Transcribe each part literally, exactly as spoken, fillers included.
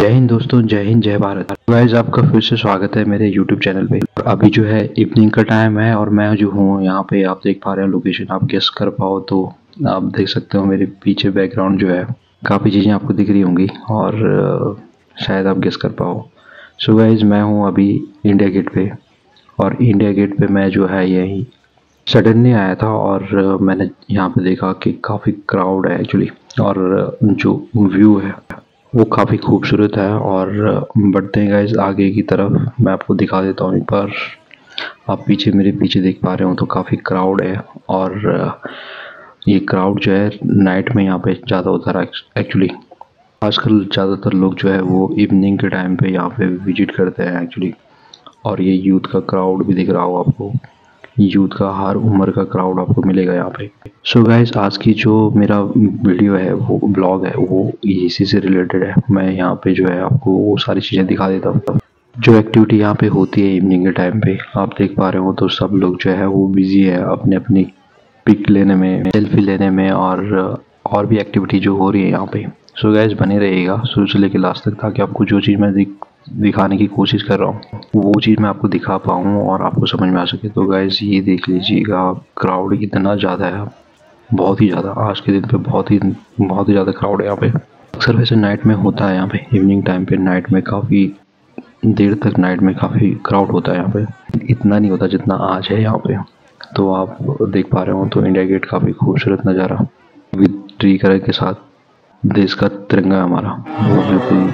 जय हिंद दोस्तों, जय हिंद, जय भारत। गाइस, आपका फिर से स्वागत है मेरे यूट्यूब चैनल पे। अभी जो है इवनिंग का टाइम है और मैं जो हूँ यहाँ पे, आप देख पा रहे हो लोकेशन। आप गेस कर पाओ तो आप देख सकते हो मेरे पीछे बैकग्राउंड जो है काफ़ी चीज़ें आपको दिख रही होंगी और अ, शायद आप गेस कर पाओ। सो गाइस, मैं हूँ अभी इंडिया गेट पे और इंडिया गेट पे मैं जो है यही सडनली आया था और अ, मैंने यहाँ पे देखा कि काफ़ी क्राउड है एक्चुअली। और अ, जो व्यू है वो काफ़ी खूबसूरत है। और बढ़ते हैं गाइस आगे की तरफ, मैं आपको दिखा देता हूँ एक बार। आप पीछे मेरे पीछे देख पा रहे हो तो काफ़ी क्राउड है और ये क्राउड जो है नाइट में यहाँ पे ज़्यादा होता है एक्चुअली। आजकल ज़्यादातर लोग जो है वो इवनिंग के टाइम पे यहाँ पे विजिट करते हैं एक्चुअली। और ये यूथ का क्राउड भी दिख रहा होगा आपको, यूथ का हर उम्र का क्राउड आपको मिलेगा यहाँ पे। सो so गाइस, आज की जो मेरा वीडियो है वो ब्लॉग है वो इसी से रिलेटेड है। मैं यहाँ पे जो है आपको वो सारी चीज़ें दिखा देता हूँ जो एक्टिविटी यहाँ पे होती है इवनिंग के टाइम पे। आप देख पा रहे हो तो सब लोग जो है वो बिजी है अपने अपनी पिक लेने में, सेल्फी लेने में और और भी एक्टिविटी जो हो रही है यहाँ पे। सो so गाइस, बने रहिएगा शुरू से लेकर लास्ट तक ताकि आपको जो चीज़ मैं दिख दिखाने की कोशिश कर रहा हूँ वो चीज़ मैं आपको दिखा पाऊँ और आपको समझ में आ सके। तो गाइस, ये देख लीजिएगा क्राउड कितना ज़्यादा है, बहुत ही ज़्यादा। आज के दिन पे बहुत ही बहुत ही ज़्यादा क्राउड है यहाँ पे। अक्सर वैसे नाइट में होता है यहाँ पे, इवनिंग टाइम पे नाइट में काफ़ी देर तक नाइट में काफ़ी क्राउड होता है यहाँ पे। इतना नहीं होता जितना आज है यहाँ पे। तो आप देख पा रहे हो तो इंडिया गेट काफ़ी खूबसूरत नज़ारा विद ट्री कलर के साथ, देश का तिरंगा हमारा वो बिल्कुल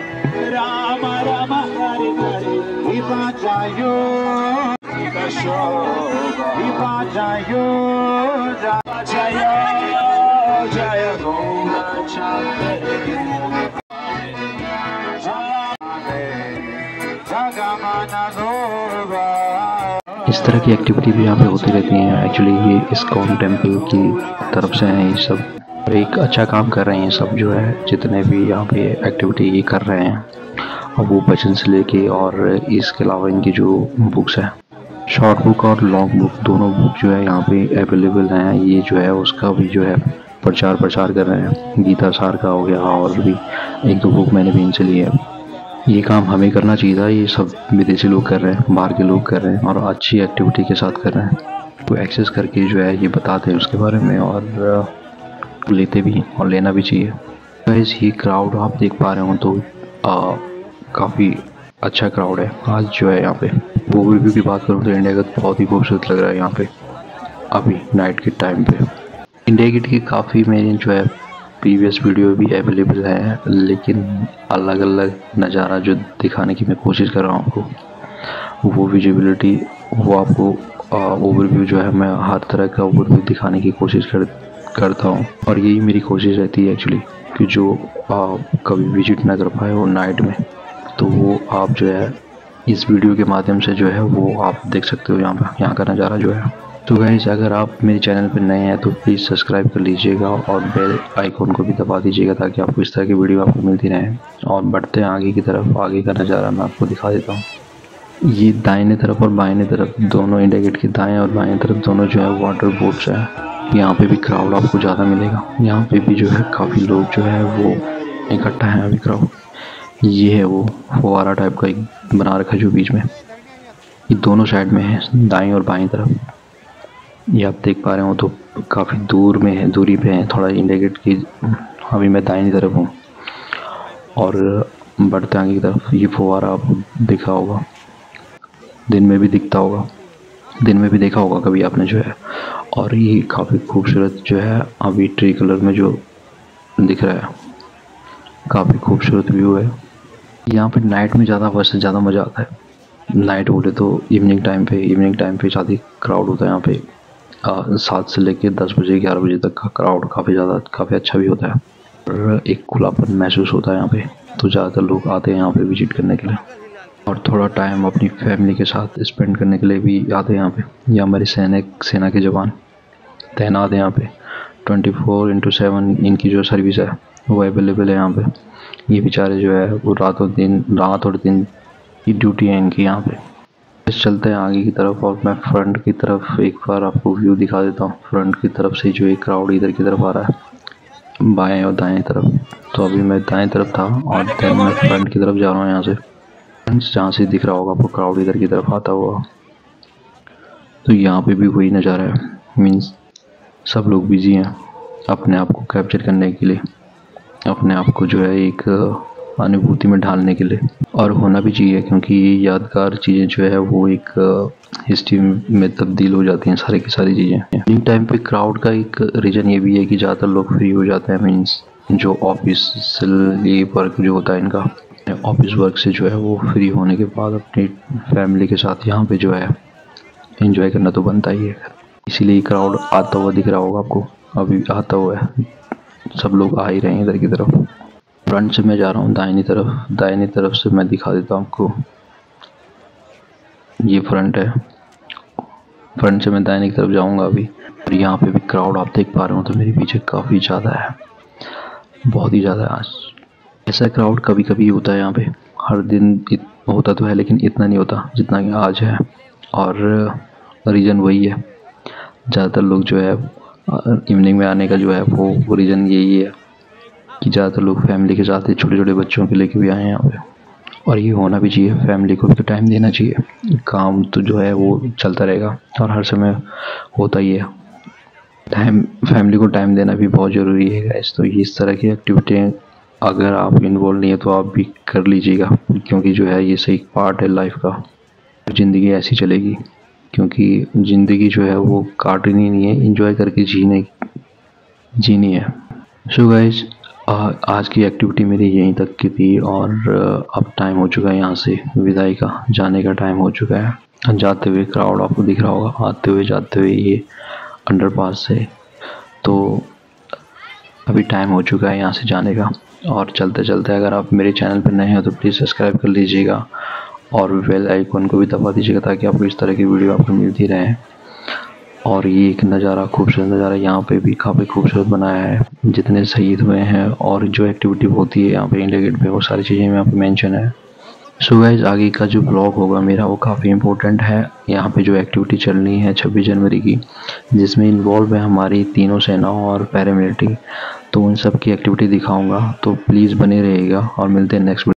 इस तरह की एक्टिविटी भी यहाँ पे होती रहती हैं एक्चुअली। ये इस्कॉन टेम्पल की तरफ से हैं ये सब, और एक अच्छा काम कर रहे हैं ये सब जो है, जितने भी यहाँ पे एक्टिविटी ये कर रहे हैं। और वो भजन से लेके और इसके अलावा इनकी जो बुक्स है, शॉर्ट बुक और लॉन्ग बुक, दोनों बुक जो है यहाँ पे अवेलेबल हैं। ये जो है उसका भी जो है प्रचार प्रसार कर रहे हैं। गीता सार का हो गया और भी एक दो बुक मैंने भी इनसे ली है। ये काम हमें करना चाहिए था, ये सब विदेशी लोग कर रहे हैं, बाहर के लोग कर रहे हैं और अच्छी एक्टिविटी के साथ कर रहे हैं। तो एक्सेस करके जो है ये बताते हैं उसके बारे में और लेते भी और लेना भी चाहिए। गाइस, ये क्राउड आप देख पा रहे हो तो काफ़ी अच्छा क्राउड है आज जो है यहाँ पे। वो रिव्यू की बात करूँ तो इंडिया गेट बहुत ही खूबसूरत लग रहा है यहाँ पे अभी नाइट के टाइम पे। इंडिया गेट की काफ़ी मेरी जो है प्रीवियस वीडियो भी अवेलेबल है, लेकिन अलग अलग नज़ारा जो दिखाने की मैं कोशिश कर रहा हूँ आपको, वो विजिबिलिटी वो आपको ओवरव्यू जो है मैं हर तरह का ओवरव्यू दिखाने की कोशिश कर करता हूँ। और यही मेरी कोशिश रहती है एक्चुअली कि जो आ, कभी विजिट ना कर पाए वो नाइट में, तो वो आप जो है इस वीडियो के माध्यम से जो है वो आप देख सकते हो यहाँ पर यहाँ का नज़ारा जो है। तो गाइस, अगर आप मेरे चैनल पर नए हैं तो प्लीज़ सब्सक्राइब कर लीजिएगा और बेल आइकॉन को भी दबा दीजिएगा ताकि आपको इस तरह की वीडियो आपको मिलती रहे। और बढ़ते हैं आगे की तरफ, आगे का नज़ारा मैं आपको दिखा देता हूँ। ये दाहिने तरफ और बाएं तरफ दोनों, इंडिया गेट के दाएं और बाएं तरफ दोनों जो है वाटर बोट्स है। यहाँ पे भी क्राउड आपको ज़्यादा मिलेगा। यहाँ पे भी जो है काफ़ी लोग जो है वो इकट्ठा है अभी क्राउड। ये है वो फुवारा टाइप का एक बना रखा है जो बीच में, ये दोनों साइड में है, दाएं और बाएं तरफ। ये आप देख पा रहे हो तो काफ़ी दूर में है, दूरी पे है थोड़ा इंडिया गेट की। अभी मैं दाहिनी तरफ हूँ और बढ़ते आगे की तरफ ये फुवारा आपको दिखा होगा, दिन में भी दिखता होगा, दिन में भी देखा होगा कभी आपने जो है। और ये काफ़ी खूबसूरत जो है अभी ट्री कलर में जो दिख रहा है, काफ़ी खूबसूरत व्यू है। यहाँ पे नाइट में ज़्यादा वैसे ज़्यादा मज़ा आता है। नाइट बोले तो इवनिंग टाइम पे इवनिंग टाइम पे ज़्यादा क्राउड होता है यहाँ पे। सात से लेके दस बजे ग्यारह बजे तक का क्राउड काफ़ी ज़्यादा काफ़ी अच्छा भी होता है और एक खुलापन महसूस होता है यहाँ पे। तो ज़्यादातर लोग आते हैं यहाँ पे विजिट करने के लिए और थोड़ा टाइम अपनी फैमिली के साथ स्पेंड करने के लिए भी आते हैं यहाँ पे। ये हमारे सैनिक सेना के जवान तैनात हैं यहाँ पे, ट्वेंटी फोर इंटू सेवन इनकी जो सर्विस है वो अवेलेबल है यहाँ पे। ये बेचारे जो है वो रातों दिन रात और दिन की ड्यूटी है इनकी यहाँ पे। चलते हैं आगे की तरफ और मैं फ्रंट की तरफ एक बार आपको व्यू दिखा देता हूँ। फ्रंट की तरफ से जो एक क्राउड इधर की तरफ आ रहा है, बाएं और दाएं तरफ। तो अभी मैं दाएं तरफ था और देन मैं फ्रंट की तरफ जा रहा हूँ यहाँ से। फ्रेंड्स जहाँ से दिख रहा होगा आपको क्राउड इधर की तरफ आता हुआ, तो यहाँ पे भी वही नज़ारा है। मीन्स सब लोग बिजी हैं अपने आप को कैप्चर करने के लिए, अपने आप को जो है एक अनुभूति में ढालने के लिए, और होना भी चाहिए क्योंकि ये यादगार चीज़ें जो है वो एक हिस्ट्री में तब्दील हो जाती हैं सारी की सारी चीज़ें। इवनिंग टाइम पे क्राउड का एक रीज़न ये भी है कि ज़्यादातर लोग फ्री हो जाते हैं। मीन्स जो ऑफिस ये वर्क जो होता है इनका, ऑफिस वर्क से जो है वो फ्री होने के बाद अपनी फैमिली के साथ यहाँ पे जो है एंजॉय करना तो बनता ही है। इसीलिए क्राउड आता हुआ दिख रहा होगा आपको, अभी आता हुआ है, सब लोग आ ही रहे हैं इधर की तरफ। फ्रंट से मैं जा रहा हूँ दाहिनी तरफ, दाहिनी तरफ से मैं दिखा देता हूँ आपको, ये फ्रंट है। फ्रंट से मैं दाहिनी तरफ जाऊँगा अभी, और यहाँ पे भी क्राउड आप देख पा रहे हो तो मेरे पीछे काफ़ी ज़्यादा है, बहुत ही ज़्यादा है। आज ऐसा क्राउड कभी कभी होता है यहाँ पे, हर दिन इत, होता तो है लेकिन इतना नहीं होता जितना कि आज है। और रीज़न वही है, ज़्यादातर लोग जो है इवनिंग में आने का जो है वो वो रीज़न यही है कि ज़्यादातर लोग फैमिली के साथ, छोटे छोटे बच्चों के लेके भी आए हैं यहाँ पे। और ये होना भी चाहिए, फैमिली को भी तो टाइम देना चाहिए। काम तो जो है वो चलता रहेगा और हर समय होता ही है, टाइम फैमिली को टाइम देना भी बहुत ज़रूरी है गाइस। तो इस तरह की एक्टिविटी अगर आप इन्वॉल्व नहीं है तो आप भी कर लीजिएगा, क्योंकि जो है ये सही पार्ट है लाइफ का। ज़िंदगी ऐसी चलेगी, क्योंकि ज़िंदगी जो है वो काटनी नहीं है, एंजॉय करके जीने जीनी है। सो गाइस आज की एक्टिविटी मेरी यहीं तक की थी, और अब टाइम हो चुका है यहाँ से विदाई का, जाने का टाइम हो चुका है। जाते हुए क्राउड आपको दिख रहा होगा, आते हुए जाते हुए ये अंडरपास से, तो अभी टाइम हो चुका है यहाँ से जाने का। और चलते चलते अगर आप मेरे चैनल पर नए हो तो प्लीज़ सब्सक्राइब कर लीजिएगा और बेल आइकन को भी दबा दीजिएगा ताकि आपको इस तरह की वीडियो आपको मिलती रहे। और ये एक नज़ारा, खूबसूरत नज़ारा यहाँ पे भी काफ़ी खूबसूरत बनाया है, जितने शहीद हुए हैं और जो एक्टिविटी होती है यहाँ पे इंडिया गेट पे, वो सारी चीज़ें यहाँ पे मेंशन है। सो गाइस आगे का जो ब्लॉग होगा मेरा वो काफ़ी इम्पोर्टेंट है। यहाँ पे जो एक्टिविटी चलनी है छब्बीस जनवरी की, जिसमें इन्वॉल्व है हमारी तीनों सेनाओं और पैरामिलिट्री, तो उन सब की एक्टिविटी दिखाऊँगा, तो प्लीज़ बने रहिएगा और मिलते हैं नेक्स्ट